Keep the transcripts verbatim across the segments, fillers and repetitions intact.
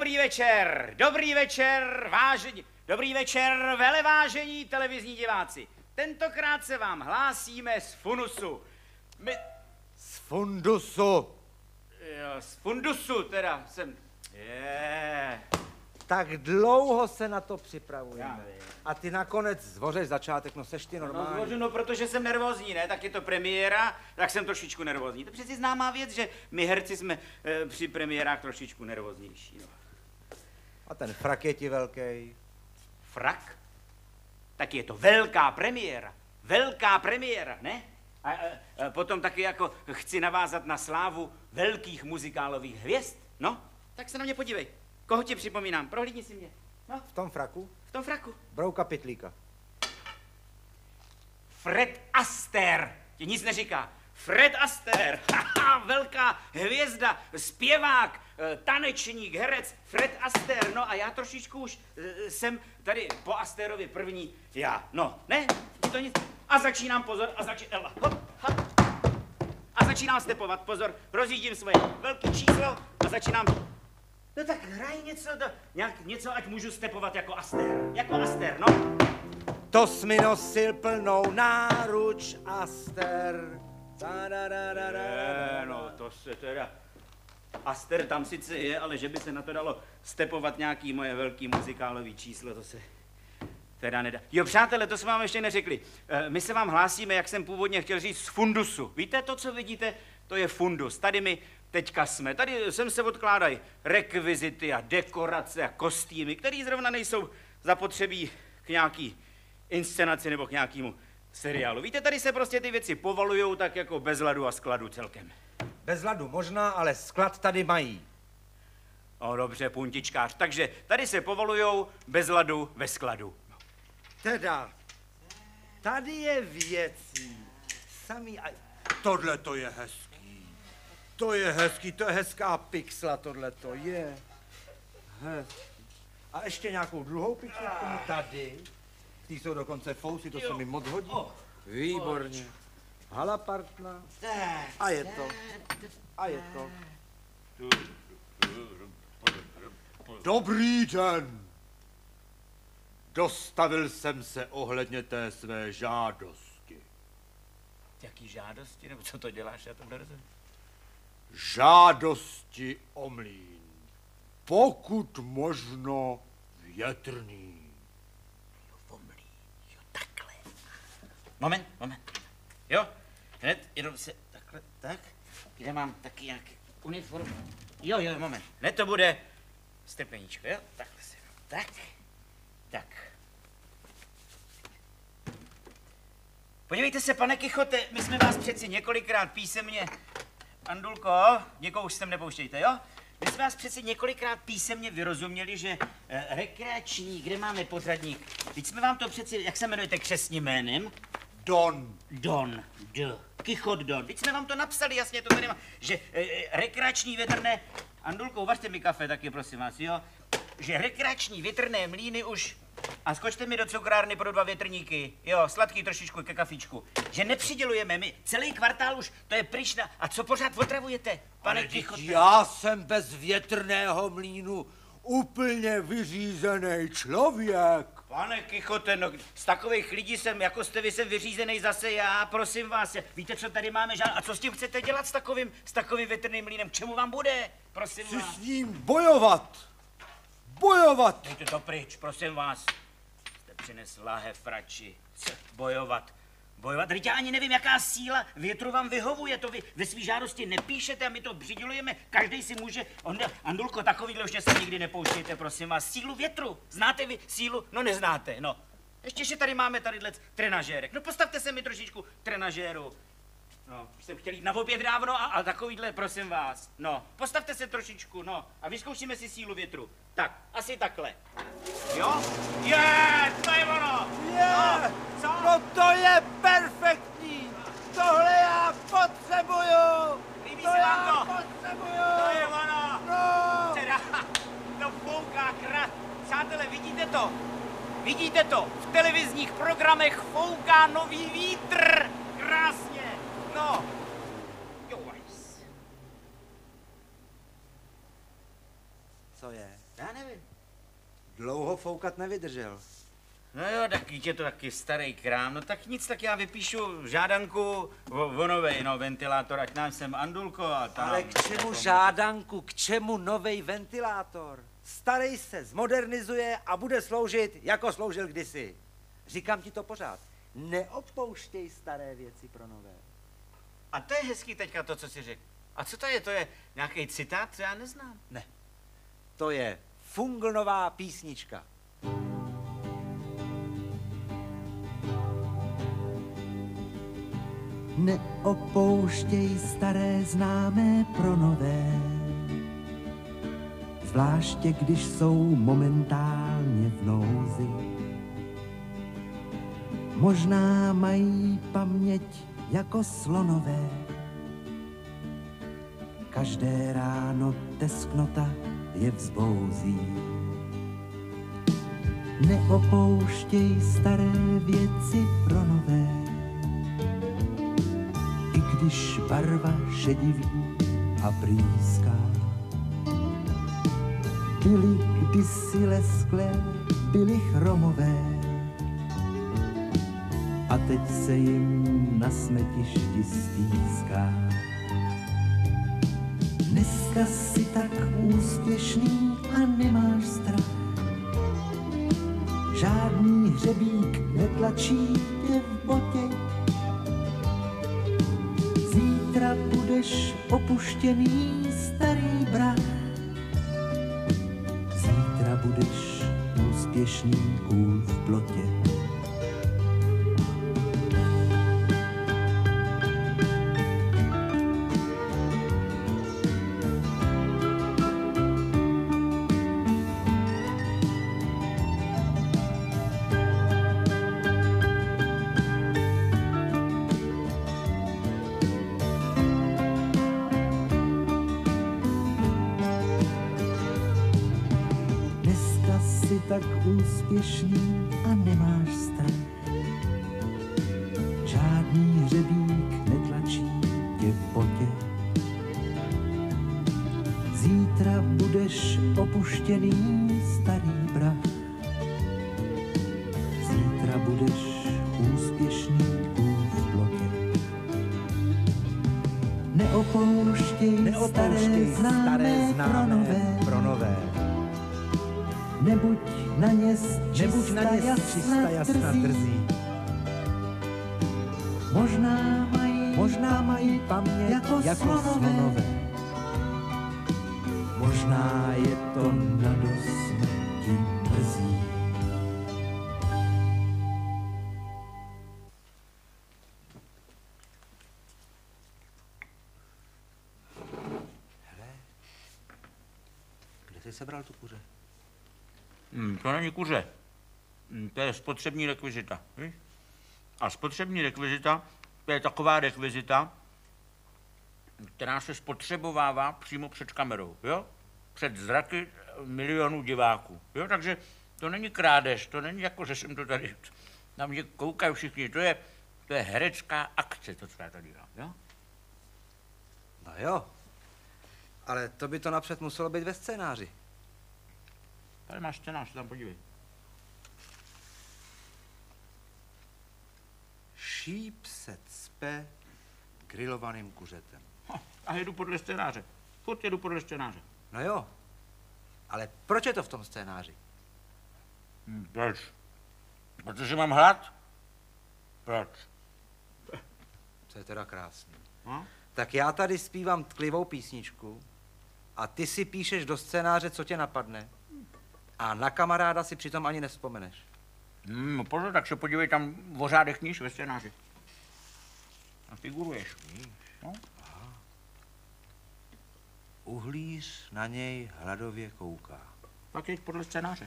dobrý večer, dobrý večer, vážení, dobrý večer, velevážení televizní diváci. Tentokrát se vám hlásíme z Funusu. My... Z Fundusu. Jo, z Fundusu teda jsem... Je. Tak dlouho se na to připravujeme. Já vím. A ty nakonec zvořeš začátek, no seš ty normální. No, zvořu, no, protože jsem nervózní, ne? Tak je to premiéra, tak jsem trošičku nervózní. To je přeci známá věc, že my herci jsme e, při premiérách trošičku nervóznější. No. A ten frak je ti velký. Frak? Tak je to velká premiéra. Velká premiéra, ne? A, a, a potom taky jako chci navázat na slávu velkých muzikálových hvězd. No, tak se na mě podívej. Koho ti připomínám? Prohlídni si mě. No, V tom fraku? v tom fraku. Brouka Pytlíka. Fred Astaire. Ti nic neříká. Fred Astaire. Haha, velká hvězda, zpěvák, tanečník, herec. Fred Astaire. No a já trošičku už jsem tady po Astairovi první já. No, ne? To nic. A začínám, pozor, a začínám. Hop, hop. A začínám stepovat, pozor. Rozjíždím svoje velké číslo a začínám. No tak hraj něco, do, nějak, něco, ať můžu stepovat jako Astaire. Jako Astaire, no. To jsi mi nosil plnou náruč, Aster. Ne, no to se teda... Astaire tam sice je, ale že by se na to dalo stepovat nějaký moje velký muzikálový číslo, to se teda nedá. Jo, přátelé, to jsme vám ještě neřekli. My se vám hlásíme, jak jsem původně chtěl říct, z Fundusu. Víte, to, co vidíte, to je Fundus. Tady my teďka jsme. Tady sem se odkládají rekvizity a dekorace a kostýmy, které zrovna nejsou zapotřebí k nějaký inscenaci nebo k nějakému seriálu. Víte, tady se prostě ty věci povalujou tak jako bez ladu a skladu celkem. Bez ladu možná, ale sklad tady mají. No dobře, puntičkář. Takže tady se povalujou bez ladu ve skladu. Teda, tady je věcí. Samý a... Tohle to je hezký. To je hezký, to je hezká pixla, tohle to je. Hezký. A ještě nějakou druhou pixlu k tomu tady. Ty jsou dokonce fousy, to se mi moc hodí. Výborně. Halapartna. A je to. A je to. Dobrý den. Dostavil jsem se ohledně té své žádosti. Jaký žádosti, nebo co to děláš, já to nerozumím. Žádosti o mlýn. Pokud možno větrný. Jo, mlýn, jo, takhle. Moment, moment. Jo, hned jenom se takhle, tak. Kde mám taky nějaký uniformu? Jo, jo, moment. Hned to bude stepeníčko, jo? Takhle se jenom, tak. Tak. Podívejte se, pane Kichote, my jsme vás přeci několikrát písemně... Andulko, někoho už sem nepouštějte, jo? My jsme vás přeci několikrát písemně vyrozuměli, že eh, rekreační, kde máme pořadník? Teď jsme vám to přeci, jak se jmenujete křestním jménem? Don. Don, D. Kichot Don. Teď jsme vám to napsali, jasně to tady má, že eh, rekreační větrné... Andulko, uvařte mi kafe taky, prosím vás, jo? Že rekreační větrné mlýny už... A skočte mi do cukrárny pro dva větrníky. Jo, sladký trošičku ke kafíčku. Že nepřidělujeme, my celý kvartál už, to je pryšna. A co pořád otravujete, pane Kichote? Já jsem bez větrného mlýnu úplně vyřízený člověk. Pane Kichote, no z takových lidí jsem, jako jste vy, jsem vyřízený zase já, prosím vás. Víte, co tady máme žád... A co s tím chcete dělat s takovým, s takovým větrným mlýnem? K čemu vám bude? Prosím Chci vás. s ním bojovat. Bojovat. Dejte to pryč, prosím vás. Jste přinesl láhev radši. Co? Bojovat. Bojovat? Teď já ani nevím, jaká síla větru vám vyhovuje. To vy ve svý žádosti nepíšete a my to přidělujeme. Každý si může... Onda, Andulko, takovýhle už se nikdy nepouštějte, prosím vás. Sílu větru. Znáte vy sílu? No neznáte, no. Ještě, že tady máme tadyhle trenažérek. No postavte se mi trošičku trenažéru. No, už jsem chtěl jít na oběd dávno a, a takovýhle, prosím vás. No, postavte se trošičku, no. A vyzkoušíme si sílu větru. Tak, asi takhle. Jo? Je, to je ono! Je, No, co? no to je perfektní. Tohle já potřebuju. Líbí To se já vám to? potřebuju. To je ono! No. Teda, to fouká krát. Přátelé, vidíte to? Vidíte to? V televizních programech fouká nový vítr. Krásně. No. Jo, vajs. Co je? foukat nevydržel. No jo, tak je to taky starý krám, no tak nic, tak já vypíšu žádanku o, o novej, no, ventilátor, ať nám sem Andulko a tam. Ale k čemu žádanku, k čemu novej ventilátor? Starý se zmodernizuje a bude sloužit, jako sloužil kdysi. Říkám ti to pořád. Neopouštěj staré věci pro nové. A to je hezký teďka to, co jsi řekl. A co to je? To je nějaký citát, co já neznám. Ne, to je Funglnová písnička. Neopouštěj staré známé pro nové, zvláště když jsou momentálně v nouzi. Možná mají paměť jako slonové, každé ráno tesknota je vzbouzí. Neopouštěj staré věci pro nové, i když barva šediví a prýská. Byly kdysi lesklé, byly chromové, a teď se jim na smetišti stýská. Dneska jsi tak úspěšný a nemáš strach, žádný hřebík netlačí tě v botě. Zítra budeš opuštěný starý brach, zítra budeš úspěšný kůl v plotě. Tak úspěšný a nemáš strach, žádný hřebík netlačí tě v potě. Zítra budeš opuštěný starý brach, zítra budeš úspěšný kůl v plotě. Neopouštěj, Neopouštěj staré, staré známé pro nové, pro nové. Nebuď na ně Nebuď na ně čista jasna drzí. Možná mají, možná mají paměť jako, jako slonové. slonové. Možná je to na dosmrti mrzí. Hele, kde jsi sebral tu kuře? Hmm, to není kuře. Hmm, to je spotřební rekvizita. Víš? A spotřební rekvizita, to je taková rekvizita, která se spotřebovává přímo před kamerou, jo? Před zraky milionů diváků. Jo? Takže to není krádež, to není jako, že jsem to tady, na mě koukají všichni, to je, to je herecká akce, to, co já tady dělám, jo? No jo, ale to by to napřed muselo být ve scénáři. Tady máš scénář, tam podívej. Šíp se cpe grilovaným kuřetem. Ha, a jedu podle scénáře. Furt jedu podle scénáře. No jo, ale proč je to v tom scénáři? Hm, proč? Protože mám hlad? Proč? To je teda krásný. No? Tak já tady zpívám tklivou písničku a ty si píšeš do scénáře, co tě napadne. A na kamaráda si přitom ani nevzpomeneš. Hmm, no pozor, tak se podívej tam o řádech kníž ve scénáři. A figuruješ. No? Uhlíř na něj hladově kouká. Tak jeď podle scénáře.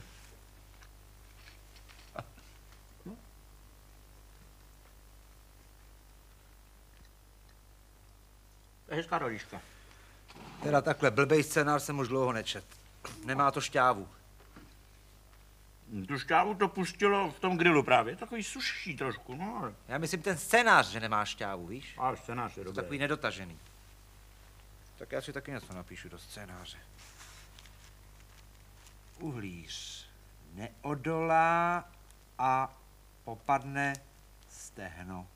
No. To je hezká rodička. Teda takhle blbej scénář jsem už dlouho nečet. Nemá to šťávu. Tu šťávu to pustilo v tom grilu právě. Takový suší trošku, no ale... Já myslím ten scénář, že nemá šťávu, víš? Ale scénář je To dobrý. takový nedotažený. Tak já si taky něco napíšu do scénáře. Uhlíř neodolá a popadne stehno.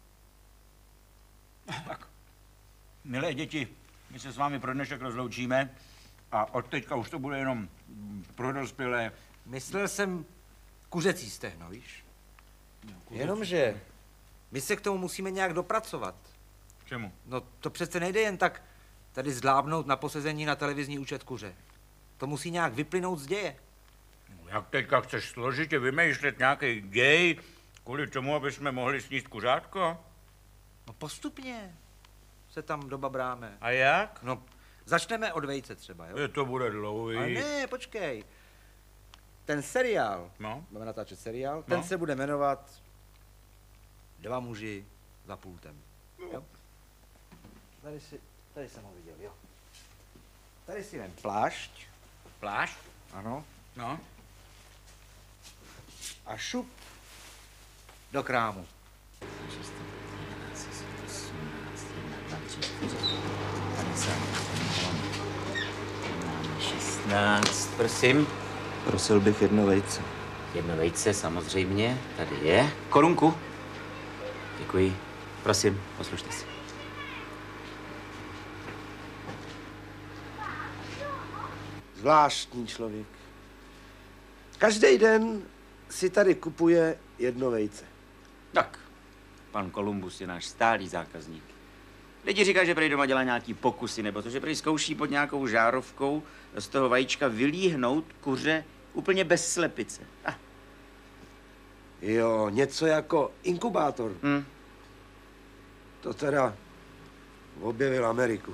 Tak, milé děti, my se s vámi pro dnešek rozloučíme a od teďka už to bude jenom pro dospělé. Myslel jsem kuřecí stehno, víš? No, kuřecí. Jenomže my se k tomu musíme nějak dopracovat. Čemu? No to přece nejde jen tak tady zdlábnout na posezení na televizní účet kuře. To musí nějak vyplynout z děje. No, jak teďka chceš složitě vymýšlet nějaký děj, kvůli tomu, aby jsme mohli sníst kuřátko? No postupně se tam dobabráme. A jak? No začneme od vejce třeba, jo? Je to bude dlouhý. Ale ne, počkej. Ten seriál, No. budeme natáčet seriál, No. ten se bude jmenovat Dva muži za pultem. Jo? Tady, si, tady jsem ho viděl, jo. Tady si vem plášť, Plášť? ano, No. a šup do krámu. šestnáct, prosím. Prosil bych jedno vejce. Jedno vejce, samozřejmě. Tady je. Korunku. Děkuji. Prosím, poslušte si. Zvláštní člověk. Každý den si tady kupuje jedno vejce. Tak, pan Kolumbus je náš stálý zákazník. Lidi říkají, že prý doma dělá nějaký pokusy, nebo to, že prý zkouší pod nějakou žárovkou z toho vajíčka vylíhnout kuře úplně bez slepice. Ah. Jo, něco jako inkubátor. Hm. To teda objevil Ameriku.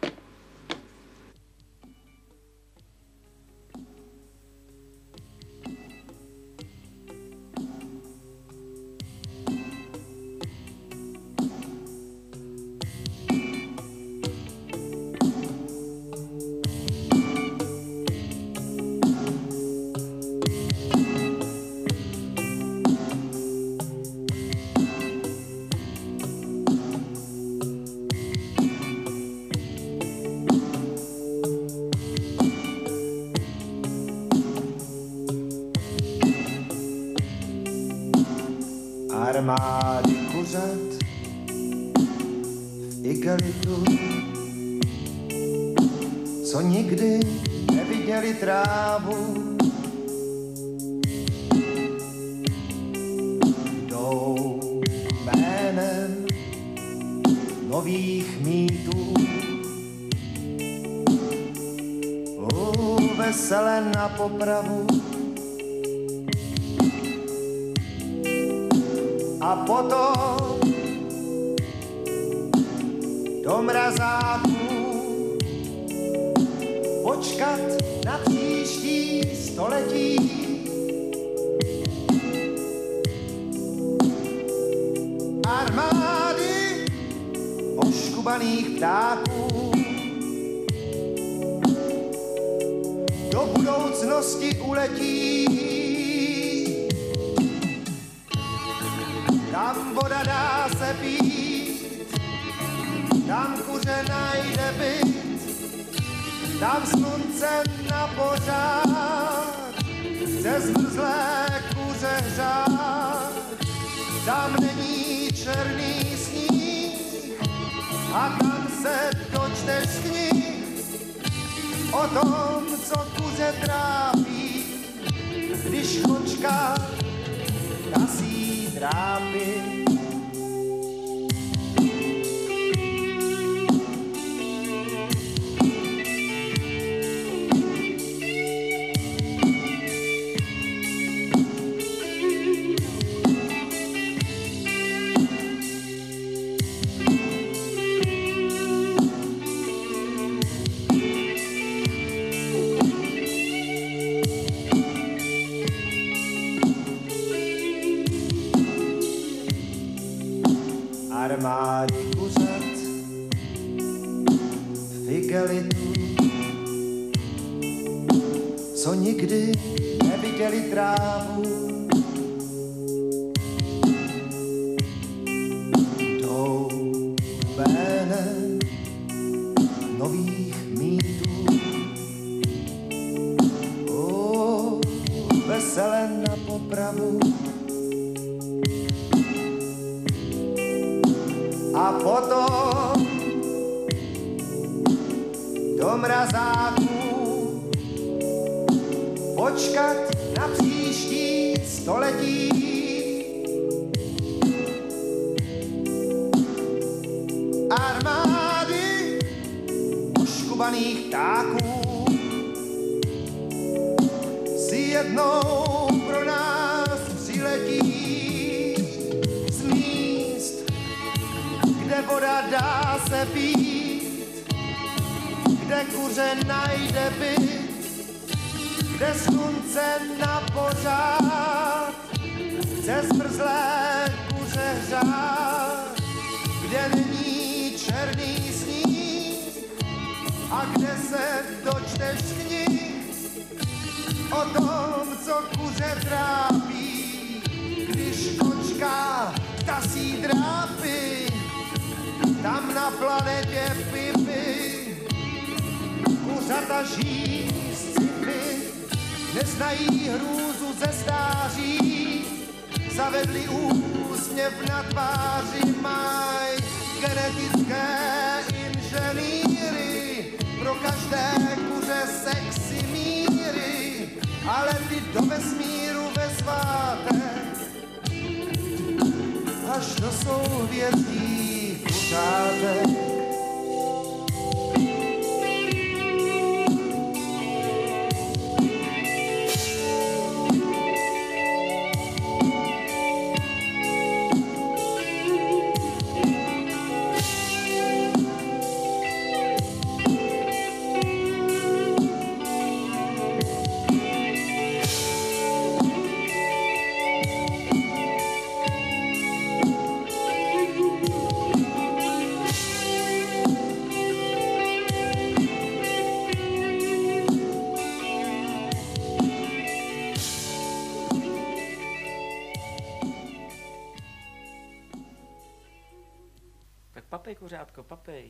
Armády kuřat v igelitu, co nikdy neviděli trávu, jdou jménem nových mýtů, u vesele na popravu. A potom do mrazáků počkat na příští století. Armády oškubaných ptáků do budoucnosti uletí. Tam voda dá se pít, tam kuře najde byt, tam slunce na pořád, se zmrzlé kuře hřát. Tam není černý sníh a tam se dočteš z knih o tom, co kuře trápí, když kočka kasí trápy. Armády kuřat v igelitu, co nikdy neviděli trávu, jdou jménem nových mýtů, o, vesele potom do mrazáku počkat na příští století. Armády oškubaných ptáků si jednou pro nás přiletí z míst, kde voda dá se pít, kde kuře najde byt, kde slunce na pořád chce zmrzlé kuře hřát, kde není černý sníh a kde se dočteš z knih o tom, co kuře trápí, když kočka tasí drápy tam na planetě Pipy. Kuřata žijí z cipy, neznají hrůzu ze stáří, zavedli úsměv na tváři, maj genetické inženýry, pro každé kuře sexy míry, ale ty do vesmíru ve svátek, až do souhvězdí kuřátek. Papej, kuřátko, papej.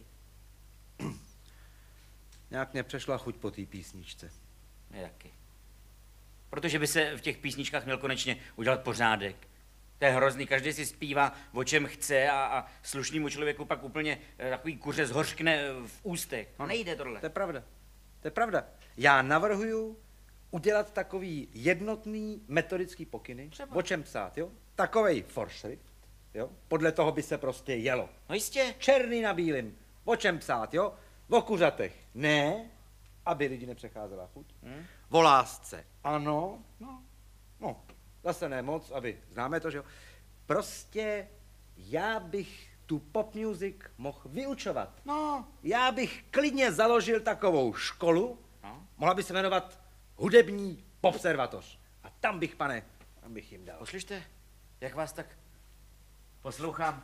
Nějak mě přešla chuť po té písničce. Jaký? Protože by se v těch písničkách měl konečně udělat pořádek. To je hrozný, každý si zpívá, o čem chce a, a slušnému člověku pak úplně eh, takový kuře zhořkne v ústech. No nejde tohle. To je pravda. To je pravda. Já navrhuju udělat takový jednotný metodický pokyny, Třeba. o čem psát, jo? Takovej foršrift, jo? Podle toho by se prostě jelo. No jistě. Černý na bílým, o čem psát, jo? O kuřatech. Ne, aby lidi nepřecházela chuť. Hmm? O lásce. Ano, no, no, zase ne moc, aby, známe to, že jo? Prostě já bych tu pop music mohl vyučovat. No. Já bych klidně založil takovou školu, No. mohla by se jmenovat Hudební popservatoř. A tam bych, pane, tam bych jim dal. Poslyšte, jak vás tak poslouchám.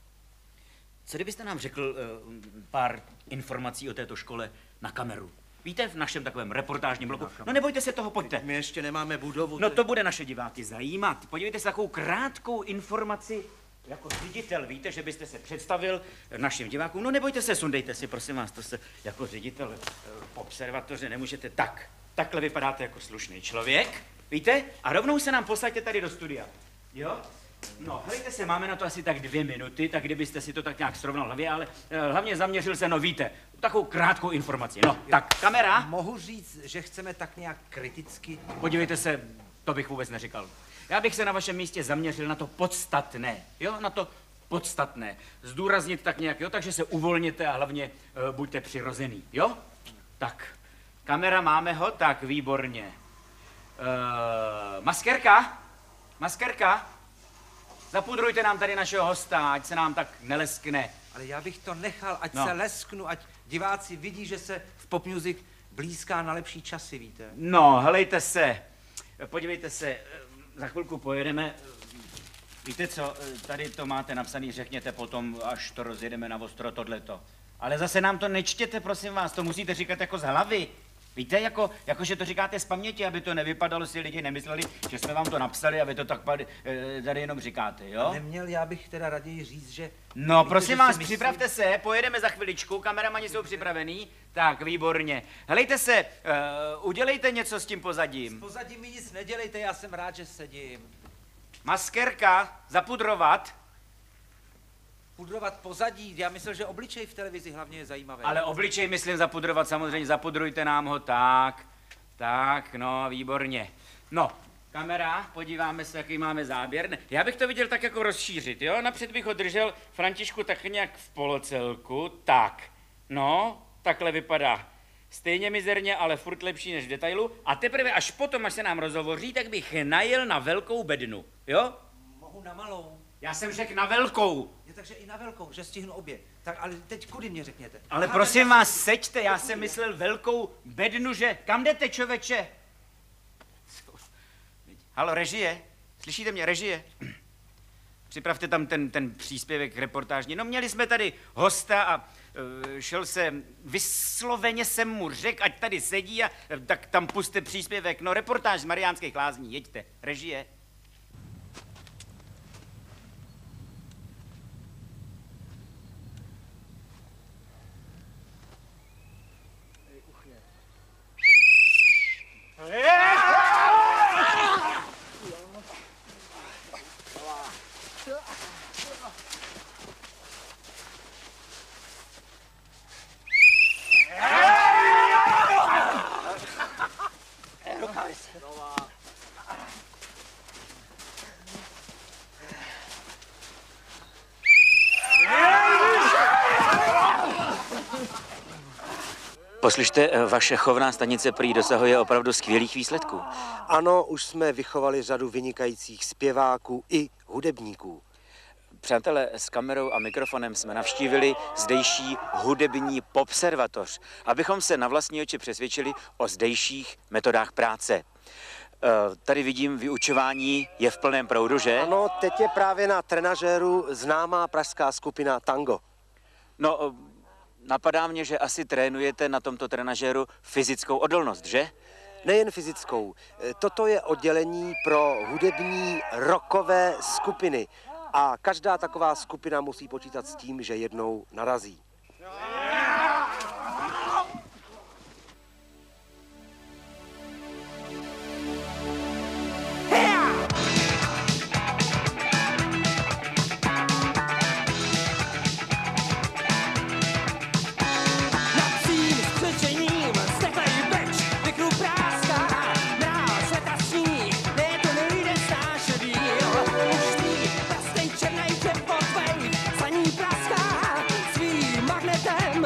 Co kdybyste nám řekl uh, pár informací o této škole na kameru? Víte, v našem takovém reportážním bloku. No nebojte se toho, pojďte. My ještě nemáme budovu. No to bude naše diváky zajímat. Podívejte se takovou krátkou informaci. Jako ředitel, víte, že byste se představil našim divákům. No nebojte se, sundejte si, prosím vás, to se jako ředitel uh, observatoře nemůžete tak. Takhle vypadáte jako slušný člověk, víte? A rovnou se nám posaďte tady do studia. Jo? No, helejte se, máme na to asi tak dvě minuty, tak kdybyste si to tak nějak srovnal v hlavě, ale uh, hlavně zaměřil se, no víte, takovou krátkou informaci. No, tak, kamera. Mohu říct, že chceme tak nějak kriticky... Podívejte se, to bych vůbec neříkal. Já bych se na vašem místě zaměřil na to podstatné, jo, na to podstatné. Zdůraznit tak nějak, jo, takže se uvolněte a hlavně uh, buďte přirozený, jo? Tak, kamera, máme ho, tak, výborně. Uh, maskerka, maskerka, zapudrujte nám tady našeho hosta, ať se nám tak neleskne. Ale já bych to nechal, ať No. se lesknu, ať diváci vidí, že se v pop music blízká na lepší časy, víte. No, helejte se, podívejte se, za chvilku pojedeme. Víte co, tady to máte napsaný, řekněte potom, až to rozjedeme na ostro tohleto. Ale zase nám to nečtěte, prosím vás, to musíte říkat jako z hlavy. Víte, jako, jako že to říkáte z paměti, aby to nevypadalo, si lidi nemysleli, že jsme vám to napsali a vy to tak pady, tady jenom říkáte, jo? Neměl já bych teda raději říct, že... No, víte, prosím že vás, si myslí- připravte se, pojedeme za chviličku, kameramani jsou připravený. Tak, výborně. Helejte se, uh, udělejte něco s tím pozadím. Pozadí mi nic nedělejte, já jsem rád, že sedím. Maskerka, zapudrovat. pudrovat pozadí. Já myslel, že obličej v televizi hlavně je zajímavý. Ale obličej myslím zapudrovat samozřejmě, zapudrujte nám ho tak, tak, no, výborně. No, kamera, podíváme se, jaký máme záběr. Ne, já bych to viděl tak jako rozšířit, jo? Napřed bych ho držel, Františku, tak nějak v polocelku, tak. No, takhle vypadá. Stejně mizerně, ale furt lepší než v detailu. A teprve až potom, až se nám rozhovoří, tak bych najel na velkou bednu, jo? Mohu na malou. Já jsem řekl na velkou. Je, takže i na velkou, že stihnu obě. Tak ale teď kudy mě řekněte? Ale Aha, prosím tak- vás, seďte, já jsem myslel velkou bednu, že... Kam jdete, čověče? Halo, režie? Slyšíte mě, režie? Připravte tam ten, ten příspěvek reportážní. No měli jsme tady hosta a uh, šel se, vysloveně jsem mu řekl, ať tady sedí a uh, tak tam puste příspěvek. No reportáž z Mariánských Lázní, jeďte, režie. Poslyšte, vaše chovná stanice prý dosahuje opravdu skvělých výsledků. Ano, už jsme vychovali řadu vynikajících zpěváků i hudebníků. Přátelé, s kamerou a mikrofonem jsme navštívili zdejší hudební popservatoř, abychom se na vlastní oči přesvědčili o zdejších metodách práce. Tady vidím, vyučování je v plném proudu, že? Ano, teď je právě na trenažéru známá pražská skupina Tango. No, napadá mě, že asi trénujete na tomto trenažéru fyzickou odolnost, že? Nejen fyzickou. Toto je oddělení pro hudební rockové skupiny. A každá taková skupina musí počítat s tím, že jednou narazí. Magnetem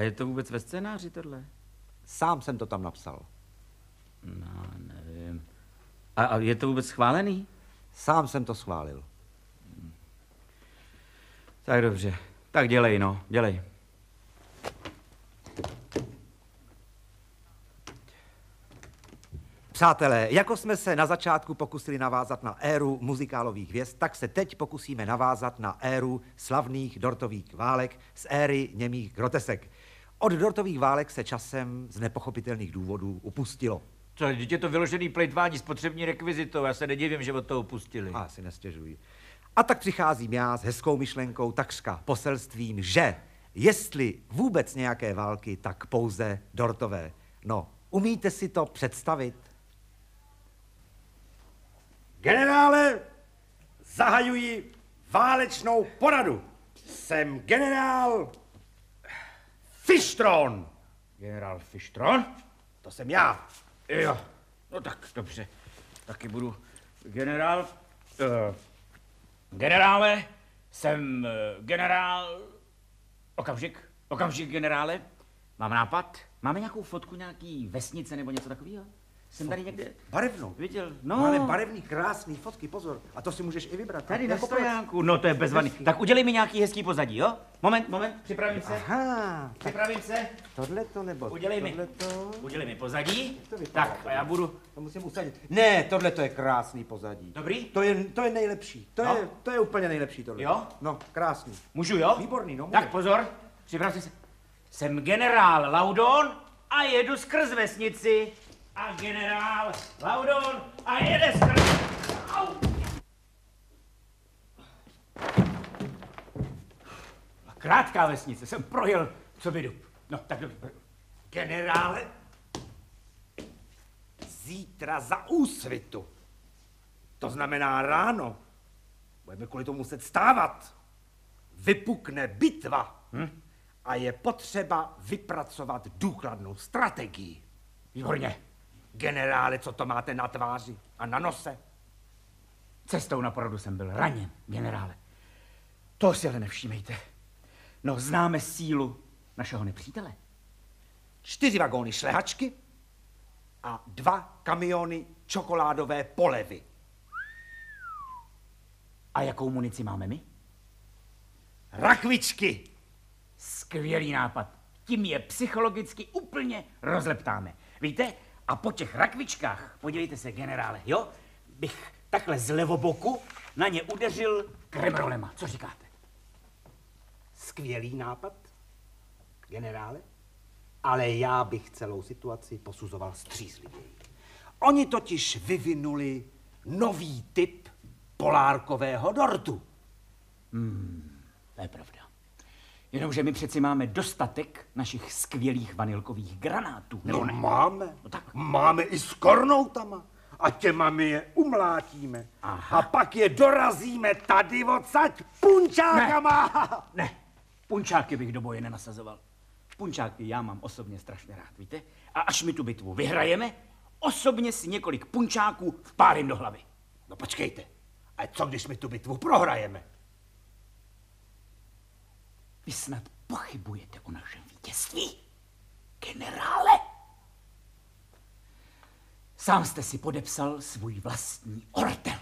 A je to vůbec ve scénáři tohle? Sám jsem to tam napsal. No, nevím. A, a je to vůbec schválený? Sám jsem to schválil. Tak dobře. Tak dělej, no. Dělej. Přátelé, jako jsme se na začátku pokusili navázat na éru muzikálových hvězd, tak se teď pokusíme navázat na éru slavných dortových válek z éry němých grotesek. Od dortových válek se časem z nepochopitelných důvodů upustilo. Co, dítě to vyložený plejtvání spotřební rekvizitou, já se nedivím, že od toho upustili. A si nestěžuji. A tak přicházím já s hezkou myšlenkou, takřka poselstvím, že jestli vůbec nějaké války, tak pouze dortové. No, umíte si to představit? Generále, zahajuji válečnou poradu. Jsem generál Fischtron. Generál Fischtron? To jsem já. Jo, no tak dobře. Taky budu generál. Uh, generále, jsem uh, generál. Okamžik, okamžik, generále. Mám nápad. Máme nějakou fotku nějaký vesnice nebo něco takového? Jsem tady někde Barevnou. viděl. No, Máme barevný, krásný fotky, pozor. A to si můžeš i vybrat. tady na Jako stojánku. No to je bezvadný. Tak udělej mi nějaký hezký pozadí, jo? Moment, moment, připravím se. Aha, Připravím se. tohle to nebo Udělej mi. tohleto. Udělej mi pozadí. To vypadá Tak, a já budu. To musím usadit. Ne, tohle to je krásný pozadí. Dobrý? To je, to je nejlepší. To, No. je, to je úplně nejlepší tohle. Jo? No, krásný. Můžu, jo? Výborný, no, Tak můžeš. pozor, připravte se. Jsem generál Laudon a jedu skrz vesnici. A generál Laudon a jede skrz... Au! Krátká vesnice, jsem projel, co by dub. No, tak dobře. Generále, zítra za úsvitu. To znamená ráno. Budeme kvůli tomu muset stávat. Vypukne bitva. Hm? A je potřeba vypracovat důkladnou strategii. Výborně. Generále, co to máte na tváři a na nose? Cestou na poradu jsem byl raněn, generále. To si ale nevšímejte. No, známe sílu našeho nepřítele. Čtyři vagóny šlehačky a dva kamiony čokoládové polevy. A jakou munici máme my? Rakvičky. Skvělý nápad. Tím je psychologicky úplně rozleptáme. Víte? A po těch rakvičkách, podívejte se, generále, jo? Bych takhle z levoboku na ně udeřil kremrolema. Co říkáte? Skvělý nápad, generále, ale já bych celou situaci posuzoval střízlivěji. Oni totiž vyvinuli nový typ polárkového dortu. Hmm, to je pravda. Jenomže my přeci máme dostatek našich skvělých vanilkových granátů. No máme, No tak. máme i s kornoutama a těma my je umlátíme. Aha. A pak je dorazíme tady odsaď punčákama. Ne, ne, punčáky bych do boje nenasazoval. Punčáky já mám osobně strašně rád, víte? A až mi tu bitvu vyhrajeme, osobně si několik punčáků vpálím do hlavy. No počkejte, a co když my tu bitvu prohrajeme? Vy snad pochybujete o našem vítězství, generále? Sám jste si podepsal svůj vlastní ortel.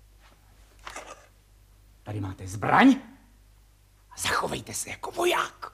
Tady máte zbraň a zachovejte se jako voják.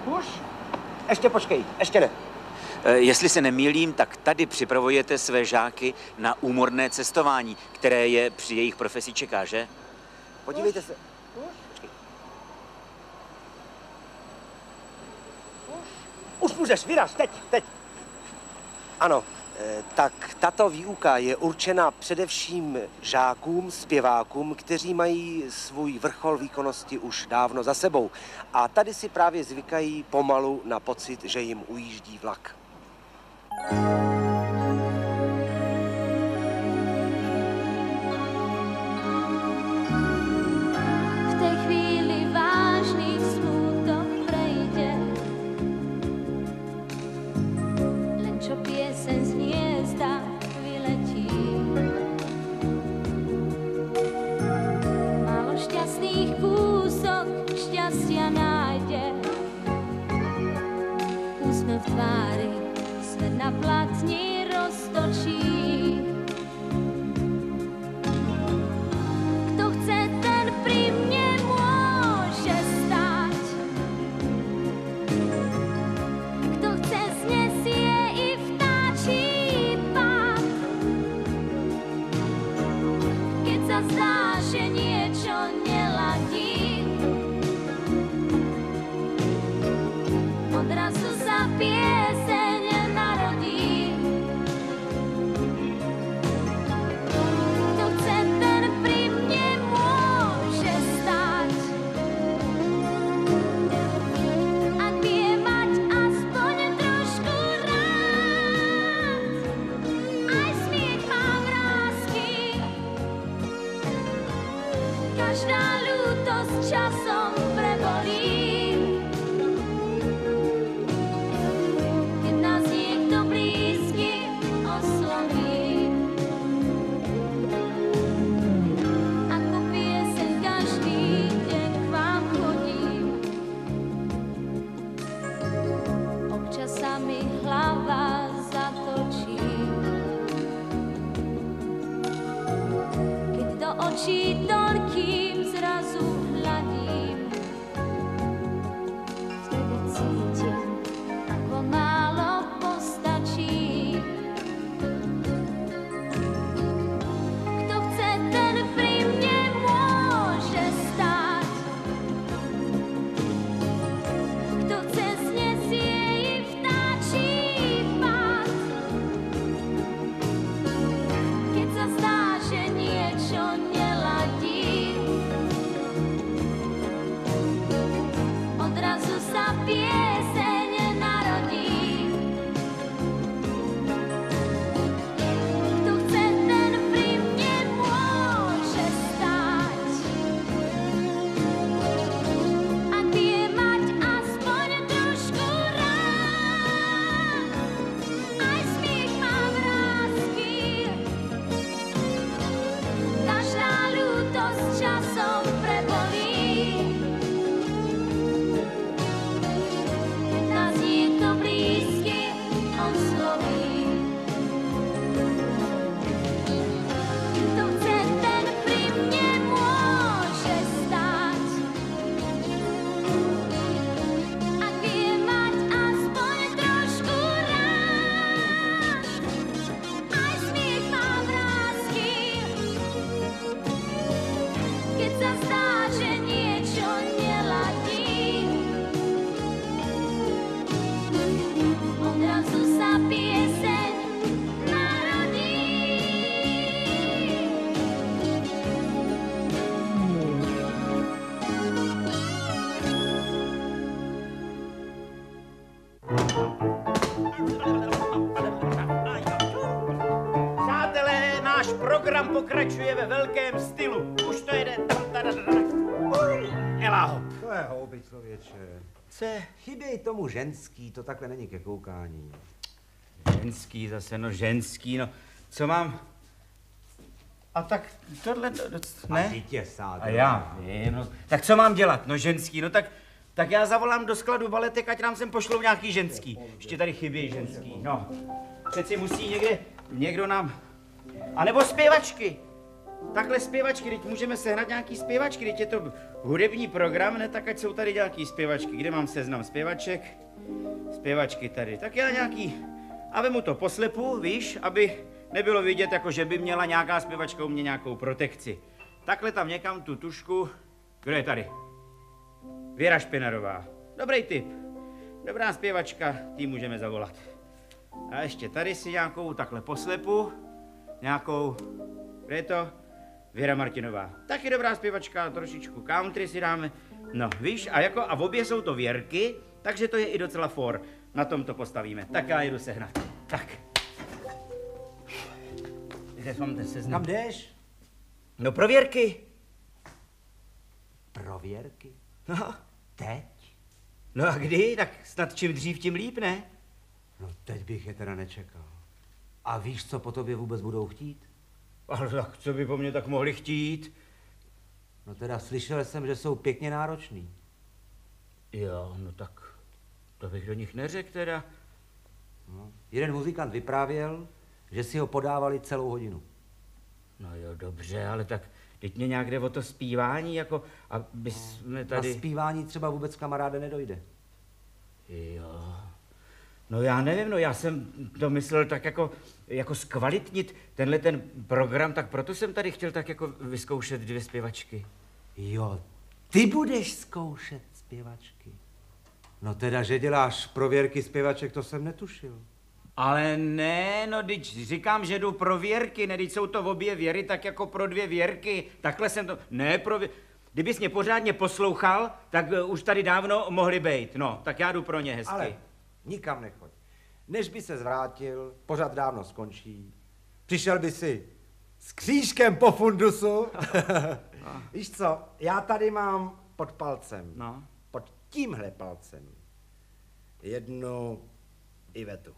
Už? Ještě počkej, ještě ne. Jestli se nemýlím, tak tady připravujete své žáky na úmorné cestování, které je při jejich profesi čeká, že? Podívejte se. Počkej. Už můžeš, vyraž, teď, teď. Ano, tak tato výuka je určena především žákům, zpěvákům, kteří mají svůj vrchol výkonnosti už dávno za sebou. A tady si právě zvykají pomalu na pocit, že jim ujíždí vlak. V tej chvíli vážny smútok prejde, len čo pieseň z hniezda vyletí. Málo šťastných kúsok šťastia nájde, úsmev v tvári svet na platni roztočí. Kto chce, ten pri mne môže stáť. Kto chce, znesie i vtáčí pád. Keď sa zdá, že niečo neladí, odrazu sa pieseň narodí. Kto chce, ten pri mne môže stáť. Ak vie mať aspoň trošku rád, aj smiech má vrásky. Každá ľútosť časom prebolí. Očí toľkým zrazu hľadím, vtedy cítim, ako málo postačí. Kto chce, ten pri mne môže stáť. Kto chce, znesie i vtáčí pád. Keď sa zdá, že niečo odrazu sa pieseň narodí. Kto chce, ten pri mne môže stáť. Ak vie mať aspoň trošku rád, aj smiech má vrásky. Každá ľútosť časom prebolí. Program pokračuje ve velkém stylu. Už to jede. Ela hop. To je houby, člověče. Ce? Chyběj tomu ženský, to takhle není ke koukání. Ženský zase, no ženský, no. Co mám? A tak tohle, ne? A dítě sád. A já vím, no. Tak co mám dělat, no ženský, no tak, tak já zavolám do skladu baletek, ať nám sem pošlou nějaký ženský. Ještě tady chybějí ženský, no. Přeci musí někde, někdo nám... A nebo zpěvačky. takhle zpěvačky, teď můžeme sehnat nějaký zpěvačky, teď je to hudební program, ne, tak ať jsou tady nějaký zpěvačky. Kde mám seznam zpěvaček? Zpěvačky tady. Tak já nějaký, a vemu to poslepu, víš, aby nebylo vidět, jako že by měla nějaká zpěvačka u mě nějakou protekci. Takhle tam někam tu tušku, kdo je tady? Věra Špinarová. Dobrý tip. Dobrá zpěvačka, tý můžeme zavolat. A ještě tady si nějakou takhle poslepu, nějakou, kde je to? Věra Martinová. Taky dobrá zpěvačka, trošičku country si dáme. No, víš, a jako, a v obě jsou to Věrky, takže to je i docela for. Na tom to postavíme. Tak já jdu sehnat. Tak. Kde mám ten seznam? Kam jdeš? No pro Věrky. Pro Věrky? No. Teď? No a kdy? Tak snad čím dřív, tím líp, ne? No teď bych je teda nečekal. A víš, co po tobě vůbec budou chtít? Ale tak co by po mně tak mohli chtít? No teda slyšel jsem, že jsou pěkně náročný. Jo, no tak to bych do nich neřekl teda. No. Jeden muzikant vyprávěl, že si ho podávali celou hodinu. No jo, dobře, ale tak teď mě nějak jde o to zpívání, jako, aby jsme tady... Na zpívání třeba vůbec kamaráde nedojde. Jo, no já nevím, no já jsem to myslel tak jako, jako zkvalitnit tenhle ten program, tak proto jsem tady chtěl tak jako vyzkoušet dvě zpěvačky. Jo, ty budeš zkoušet zpěvačky. No teda, že děláš pro Věrky zpěvaček, to jsem netušil. Ale ne, no teď říkám, že jdu pro Věrky, ne, teď jsou to obě Věry, tak jako pro dvě Věrky, takhle jsem to, ne pro vě... Kdybys mě pořádně poslouchal, tak uh, už tady dávno mohli být, no, tak já jdu pro ně hezky. Ale nikam nechoď. Než by se zvrátil, pořád dávno skončí. Přišel by si s křížkem po fundusu. No. Víš co, já tady mám pod palcem, No. pod tímhle palcem, jednu Ivetu.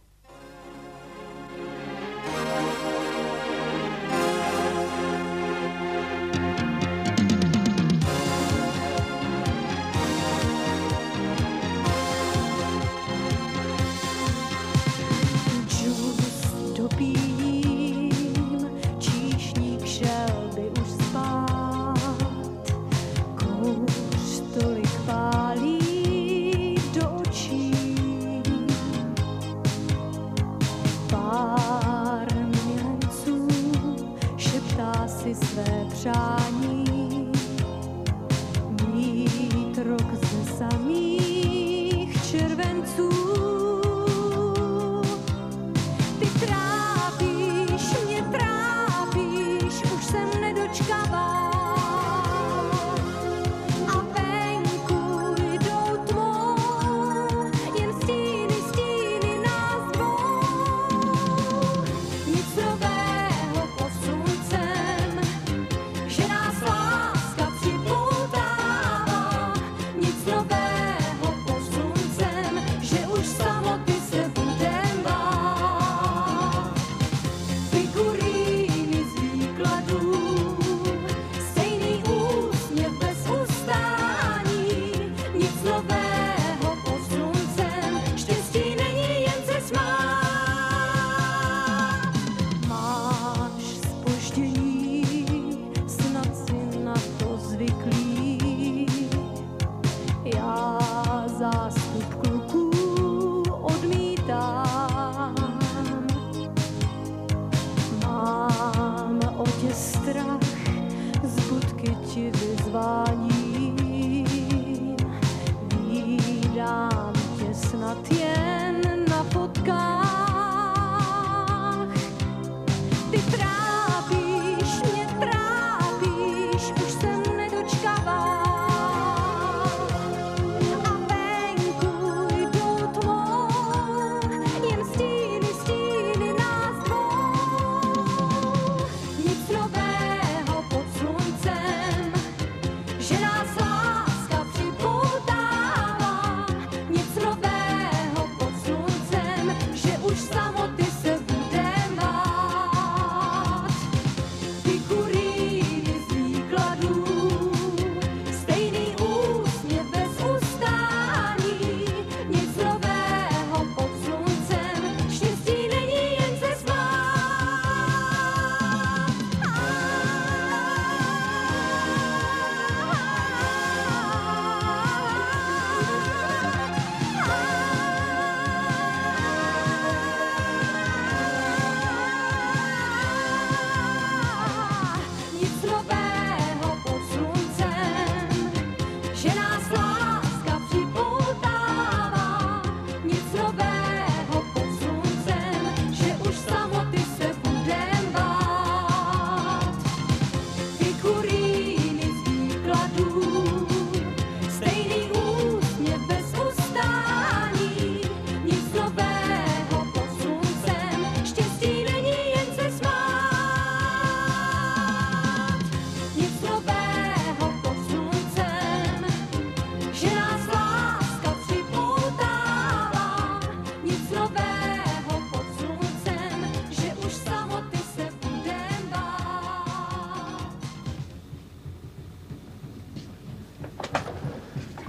Dopijím, číšník šel by už spát, kouř tolik pálí do očí. Pár milenek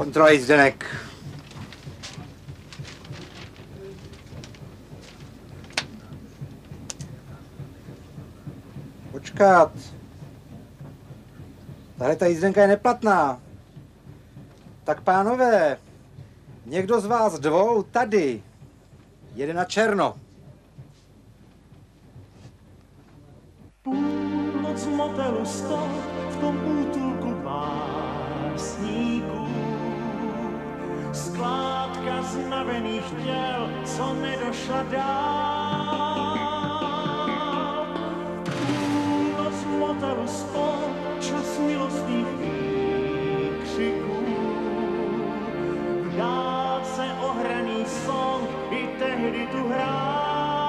Kontroluj Zdenek. Počkat. Tahle ta jízdenka je neplatná. Tak pánové, někdo z vás dvou tady jede na černo. Půlnoc v motelu sto, v tom útulku pár sníků. Skládka znavených těl, co nedošla dál. Půlnoc v motelu sto, čas milostných výkřiků. V dálce ohraný song i tehdy tu hrál.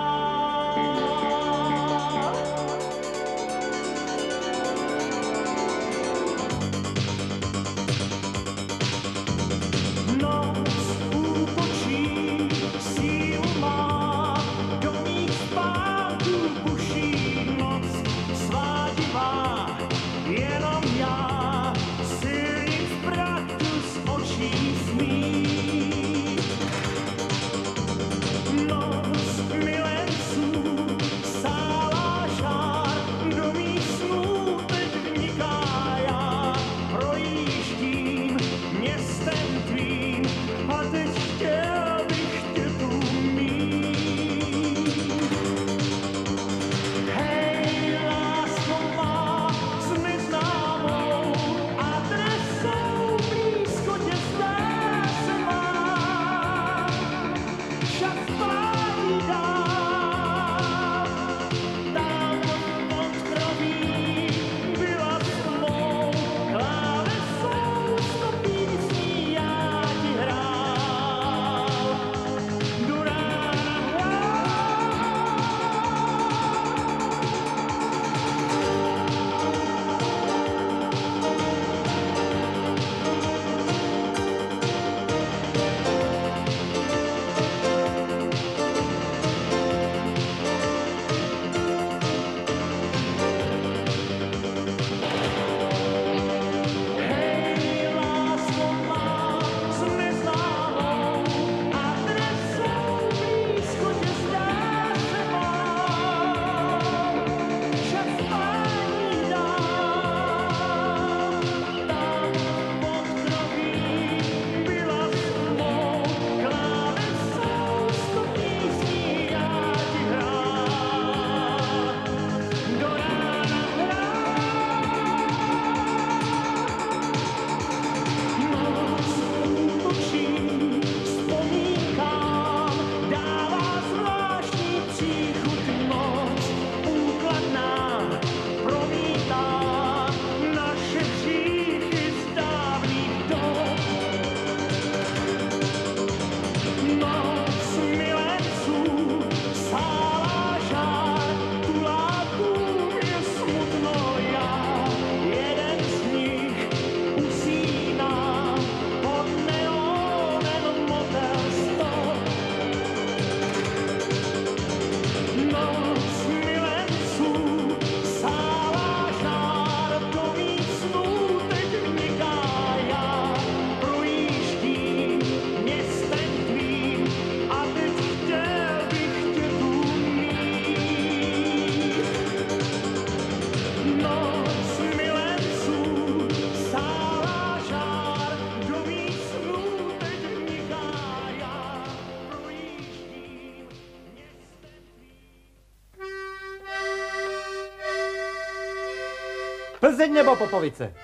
Plzeň nebo Popovice?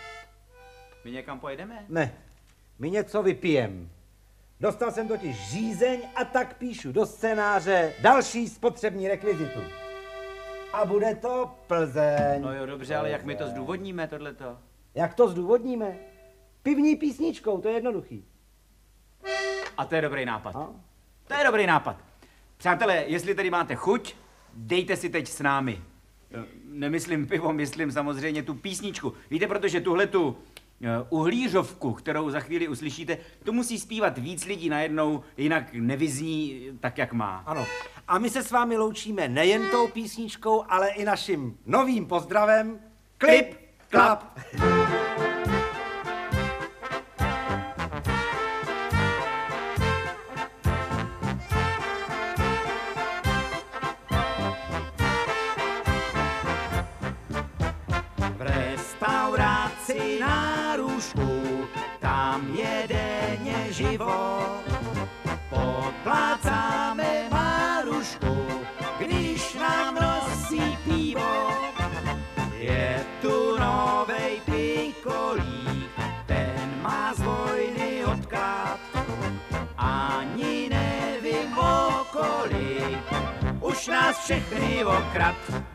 My někam pojedeme? Ne, my něco vypijem. Dostal jsem totiž žízeň a tak píšu do scénáře další spotřební rekvizitu. A bude to Plzeň. No jo, dobře, ale jak my to zdůvodníme, tohleto? Jak to zdůvodníme? Pivní písničkou, to je jednoduchý. A to je dobrý nápad. A? To je dobrý nápad. Přátelé, jestli tady máte chuť, dejte si teď s námi. Nemyslím pivo, myslím samozřejmě tu písničku. Víte, protože tuhletu uhlířovku, kterou za chvíli uslyšíte, to musí zpívat víc lidí najednou, jinak nevyzní tak, jak má. Ano. A my se s vámi loučíme nejen tou písničkou, ale i naším novým pozdravem. Klip, klap. už nás všechny okrad.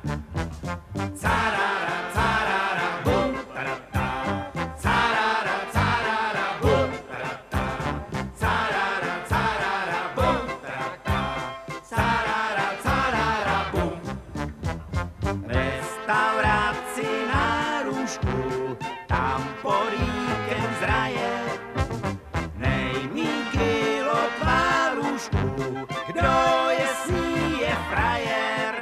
Carara, carara, bum, tarata. Carara, carara, bum, tarata. Carara, carara, bum, tarata. Carara, carara, bum. Restauraci na Růžku, tam pod víkem zraje. Nejmí kilo tvárušku, kdo je s ní je frajer.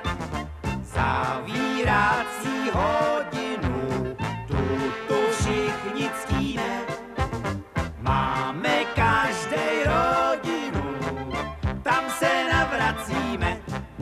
Zavírací hodinu, tu tu všichni ctíme. Máme každej rodinu, tam se navracíme.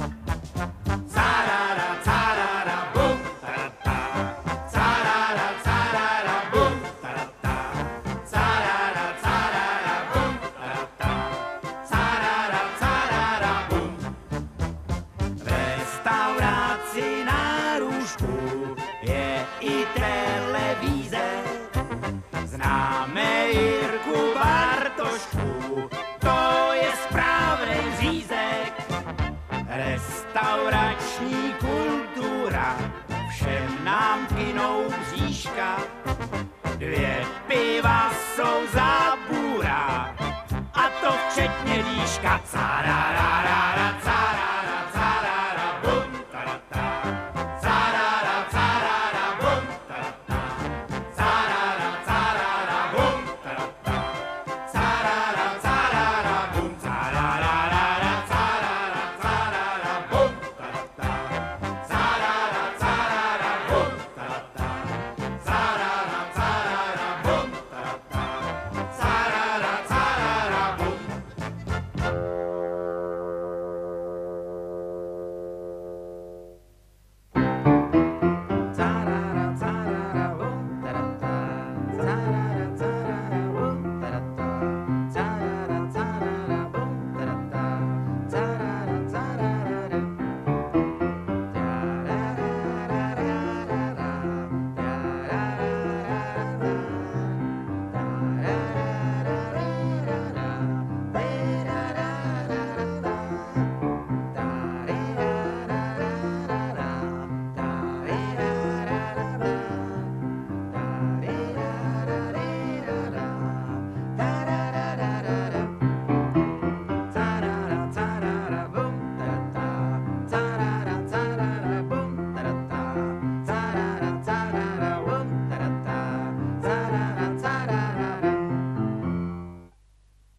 Carara, carara, bum, tarata. Carara, carara, bum, tarata. Carara, carara, bum, tarata. Carara, carara, bum. V restauraci na Růžku je i televize. Známe Jirku Bartošku, to je správný řízek. Restaurační kultura, všem nám kynou bříška. Dvě piva jsou za bůra, a to včetně líška. Carararara, cararara.